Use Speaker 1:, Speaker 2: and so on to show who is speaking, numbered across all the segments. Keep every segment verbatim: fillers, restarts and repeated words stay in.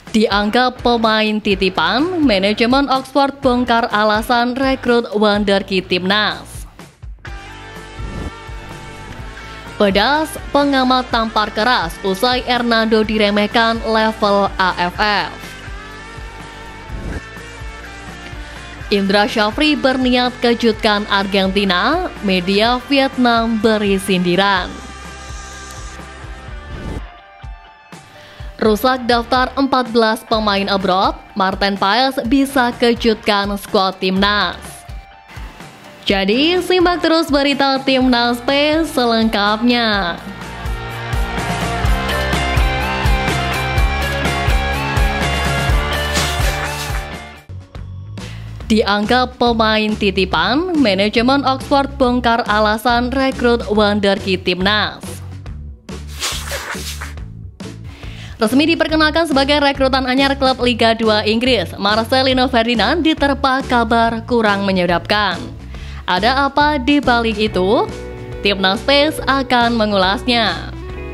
Speaker 1: Dianggap pemain titipan, manajemen Oxford bongkar alasan rekrut wonderkid timnas. Pedas, pengamat tampar keras usai Hernando diremehkan level A F F. Indra Syafri berniat kejutkan Argentina, media Vietnam beri sindiran. Rusak daftar empat belas pemain abroad, Marten Paes bisa kejutkan skuad timnas. Jadi simak terus berita Timnas P selengkapnya. Dianggap pemain titipan, manajemen Oxford bongkar alasan rekrut wonderkid timnas. Resmi diperkenalkan sebagai rekrutan anyar klub Liga dua Inggris, Marcelino Ferdinand diterpa kabar kurang menyedapkan. Ada apa di balik itu? Timnas P akan mengulasnya.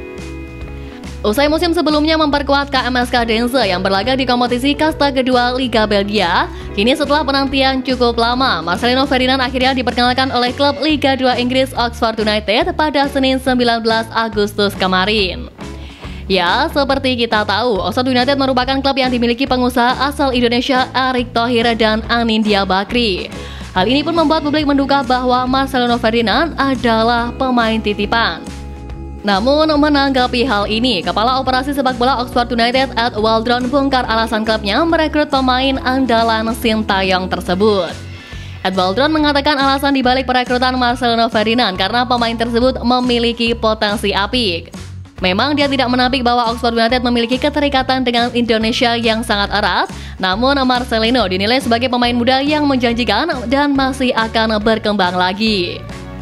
Speaker 1: Usai musim sebelumnya memperkuat K M S Cadense yang berlaga di kompetisi kasta kedua Liga Belgia, kini setelah penantian cukup lama, Marcelino Ferdinand akhirnya diperkenalkan oleh klub Liga dua Inggris Oxford United pada Senin sembilan belas Agustus kemarin. Ya, seperti kita tahu, Oxford United merupakan klub yang dimiliki pengusaha asal Indonesia Erick Thohir dan Anindya Bakri. Hal ini pun membuat publik menduga bahwa Marcelino Ferdinand adalah pemain titipan. Namun, menanggapi hal ini, Kepala Operasi Sepak Bola Oxford United Ed Waldron bongkar alasan klubnya merekrut pemain andalan Sintayong tersebut. Ed Waldron mengatakan alasan dibalik perekrutan Marcelino Ferdinand karena pemain tersebut memiliki potensi apik. Memang dia tidak menampik bahwa Oxford United memiliki keterikatan dengan Indonesia yang sangat erat, namun Marcelino dinilai sebagai pemain muda yang menjanjikan dan masih akan berkembang lagi.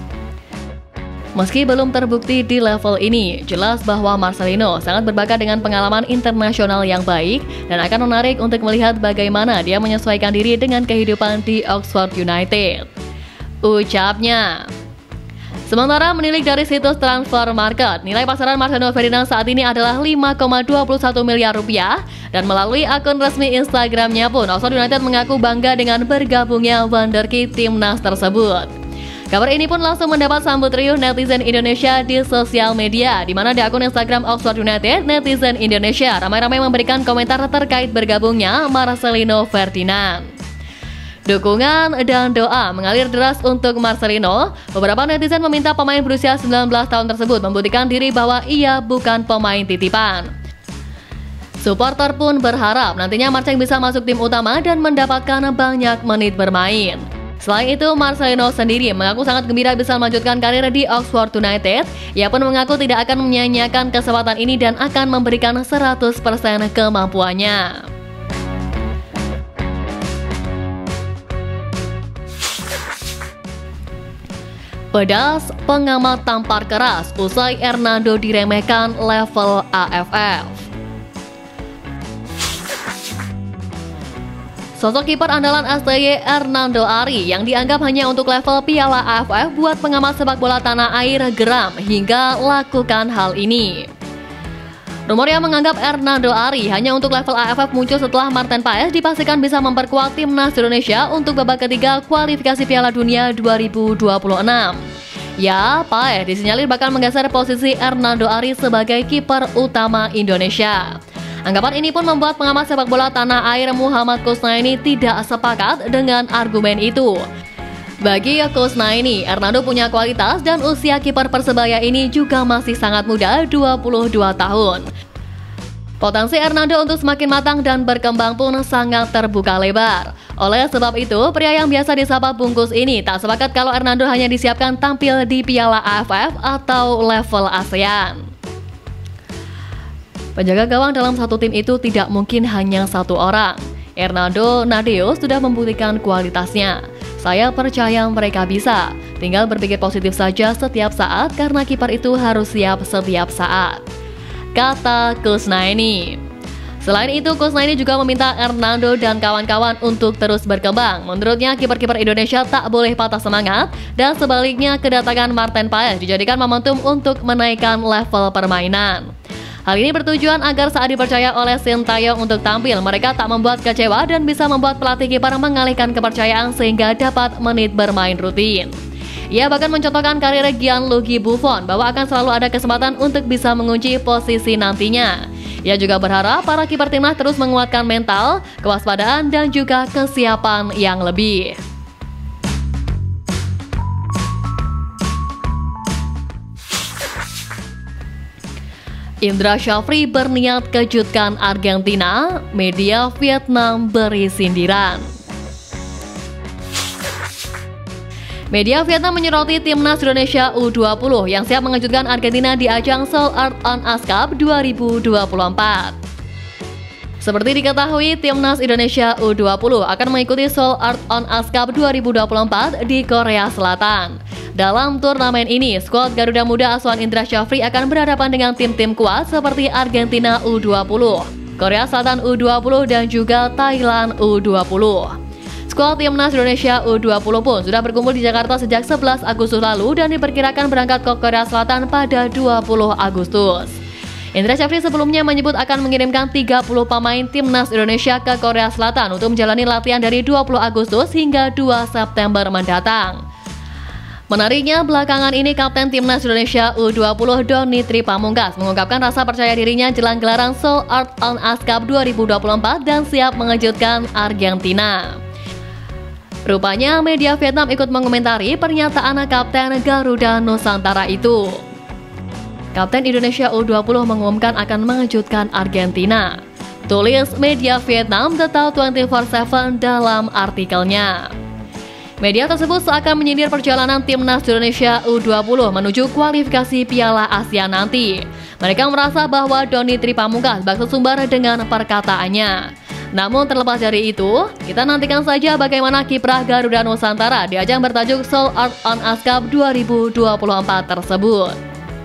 Speaker 1: Meski belum terbukti di level ini, jelas bahwa Marcelino sangat berbakat dengan pengalaman internasional yang baik dan akan menarik untuk melihat bagaimana dia menyesuaikan diri dengan kehidupan di Oxford United. Ucapnya. Sementara menilik dari situs Transfer Market, nilai pasaran Marcelino Ferdinand saat ini adalah lima koma dua satu miliar rupiah, dan melalui akun resmi Instagramnya pun Oxford United mengaku bangga dengan bergabungnya wonderkid timnas tersebut. Kabar ini pun langsung mendapat sambut riuh netizen Indonesia di sosial media, di mana di akun Instagram Oxford United, netizen Indonesia ramai-ramai memberikan komentar terkait bergabungnya Marcelino Ferdinand. Dukungan dan doa mengalir deras untuk Marcelino. Beberapa netizen meminta pemain berusia sembilan belas tahun tersebut membuktikan diri bahwa ia bukan pemain titipan. Supporter pun berharap nantinya Marcel bisa masuk tim utama dan mendapatkan banyak menit bermain. Selain itu, Marcelino sendiri mengaku sangat gembira bisa melanjutkan karir di Oxford United. Ia pun mengaku tidak akan menyia-nyiakan kesempatan ini dan akan memberikan seratus persen kemampuannya. Pedas, pengamat tampar keras usai Hernando diremehkan level A F F. Sosok kiper andalan S T Y Hernando Ari yang dianggap hanya untuk level Piala A F F buat pengamat sepak bola tanah air geram hingga lakukan hal ini. Rumor yang menganggap Hernando Ari hanya untuk level A F F muncul setelah Marten Paes dipastikan bisa memperkuat timnas Indonesia untuk babak ketiga kualifikasi Piala Dunia dua ribu dua puluh enam. Ya, Paes disinyalir bakal menggeser posisi Hernando Ari sebagai kiper utama Indonesia. Anggapan ini pun membuat pengamat sepak bola tanah air Muhammad Kusnaini tidak sepakat dengan argumen itu. Bagi Kusnaini, Hernando punya kualitas dan usia kiper Persebaya ini juga masih sangat muda, dua puluh dua tahun. Potensi Hernando untuk semakin matang dan berkembang pun sangat terbuka lebar. Oleh sebab itu, pria yang biasa disapa bungkus ini tak sepakat kalau Hernando hanya disiapkan tampil di Piala A F F atau level ASEAN. Penjaga gawang dalam satu tim itu tidak mungkin hanya satu orang. Hernando Nadeo sudah membuktikan kualitasnya. Saya percaya mereka bisa. Tinggal berpikir positif saja setiap saat karena kiper itu harus siap setiap saat, kata Kusnaini. Selain itu, Kusnaini juga meminta Hernando dan kawan-kawan untuk terus berkembang. Menurutnya, kiper-kiper Indonesia tak boleh patah semangat dan sebaliknya kedatangan Marten Paes dijadikan momentum untuk menaikkan level permainan. Hal ini bertujuan agar saat dipercaya oleh Shin Tae-yong untuk tampil, mereka tak membuat kecewa dan bisa membuat pelatih kiper mengalihkan kepercayaan sehingga dapat menit bermain rutin. Ia bahkan mencontohkan karir Gianluigi Buffon bahwa akan selalu ada kesempatan untuk bisa mengunci posisi nantinya. Ia juga berharap para kiper timnas terus menguatkan mental, kewaspadaan, dan juga kesiapan yang lebih. Indra Syafri berniat kejutkan Argentina, media Vietnam beri sindiran. Media Vietnam menyoroti timnas Indonesia U dua puluh yang siap mengejutkan Argentina di ajang Seoul Art on Ice Cup dua ribu dua puluh empat. Seperti diketahui, timnas Indonesia U dua puluh akan mengikuti Seoul Art on Ice Cup dua ribu dua puluh empat di Korea Selatan. Dalam turnamen ini, skuad Garuda Muda asuhan Indra Syafri akan berhadapan dengan tim-tim kuat seperti Argentina U dua puluh, Korea Selatan U dua puluh, dan juga Thailand U dua puluh. Skuad timnas Indonesia U dua puluh pun sudah berkumpul di Jakarta sejak sebelas Agustus lalu dan diperkirakan berangkat ke Korea Selatan pada dua puluh Agustus. Indra Syafri sebelumnya menyebut akan mengirimkan tiga puluh pemain timnas Indonesia ke Korea Selatan untuk menjalani latihan dari dua puluh Agustus hingga dua September mendatang. Menariknya, belakangan ini Kapten Timnas Indonesia U dua puluh Donny Tripamungkas mengungkapkan rasa percaya dirinya jelang gelaran Seoul Art on Ice Cup dua ribu dua puluh empat dan siap mengejutkan Argentina. Rupanya media Vietnam ikut mengomentari pernyataan Kapten Garuda Nusantara itu. Kapten Indonesia U dua puluh mengumumkan akan mengejutkan Argentina. Tulis media Vietnam The Tao dua puluh empat tujuh dalam artikelnya. Media tersebut seakan menyindir perjalanan timnas Indonesia U dua puluh menuju kualifikasi Piala Asia nanti. Mereka merasa bahwa Donny Tripamungkas bak sesumbar dengan perkataannya. Namun terlepas dari itu, kita nantikan saja bagaimana kiprah Garuda Nusantara di ajang bertajuk Seoul Art on Ice Cup dua ribu dua puluh empat tersebut.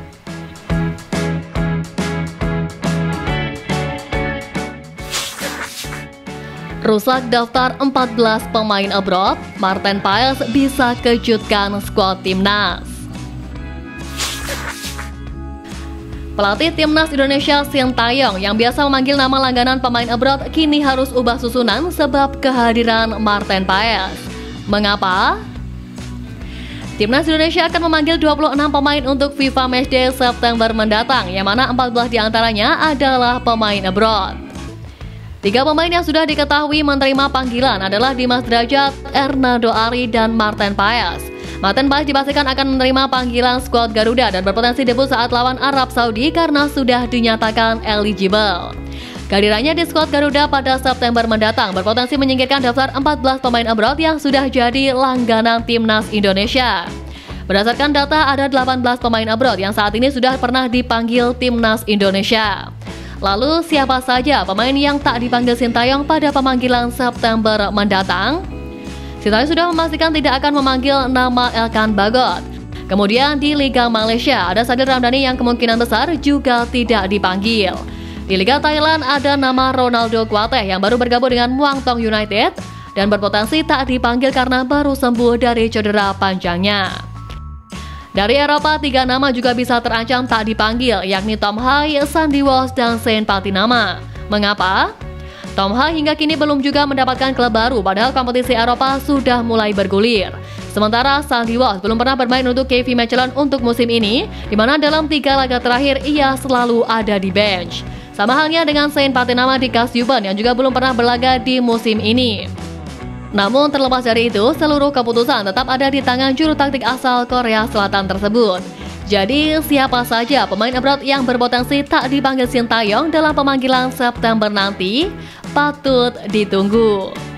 Speaker 1: Rusak daftar empat belas pemain abroad, Marten Paes bisa kejutkan skuad timnas. Pelatih timnas Indonesia Shin Tae-yong yang biasa memanggil nama langganan pemain abroad kini harus ubah susunan sebab kehadiran Marten Paes. Mengapa? Timnas Indonesia akan memanggil dua puluh enam pemain untuk FIFA Matchday September mendatang, yang mana empat belas diantaranya adalah pemain abroad. Tiga pemain yang sudah diketahui menerima panggilan adalah Dimas Drajat, Ernaldo Ari, dan Marten Paes. Marten Paes dipastikan akan menerima panggilan skuad Garuda dan berpotensi debut saat lawan Arab Saudi karena sudah dinyatakan eligible. Kehadirannya di skuad Garuda pada September mendatang berpotensi menyingkirkan daftar empat belas pemain abroad yang sudah jadi langganan timnas Indonesia. Berdasarkan data, ada delapan belas pemain abroad yang saat ini sudah pernah dipanggil timnas Indonesia. Lalu siapa saja pemain yang tak dipanggil Shin Tae-yong pada pemanggilan September mendatang? Shin Tae-yong sudah memastikan tidak akan memanggil nama Elkan Bagot. Kemudian di Liga Malaysia ada Sadil Ramdhani yang kemungkinan besar juga tidak dipanggil. Di Liga Thailand ada nama Ronaldo Kuateh yang baru bergabung dengan Muang Thong United dan berpotensi tak dipanggil karena baru sembuh dari cedera panjangnya. Dari Eropa, tiga nama juga bisa terancam tak dipanggil, yakni Tom Hai, Sandy Walsh, dan Saint Patinama. Mengapa? Tom Hai hingga kini belum juga mendapatkan klub baru, padahal kompetisi Eropa sudah mulai bergulir. Sementara Sandy Walsh belum pernah bermain untuk K V Mechelen untuk musim ini, di mana dalam tiga laga terakhir ia selalu ada di bench. Sama halnya dengan Saint Patinama di Kastyuban yang juga belum pernah berlaga di musim ini. Namun terlepas dari itu, seluruh keputusan tetap ada di tangan juru taktik asal Korea Selatan tersebut. Jadi, siapa saja pemain abroad yang berpotensi tak dipanggil Shin Tae-yong dalam pemanggilan September nanti, patut ditunggu.